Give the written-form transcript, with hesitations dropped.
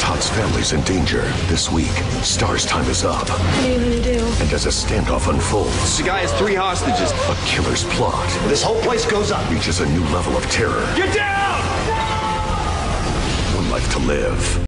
Todd's family's in danger. This week, Star's time is up. What are you gonna do? And as a standoff unfolds, The guy has 3 hostages. a killer's plot This whole place goes up. reaches a new level of terror. Get down! One life to live.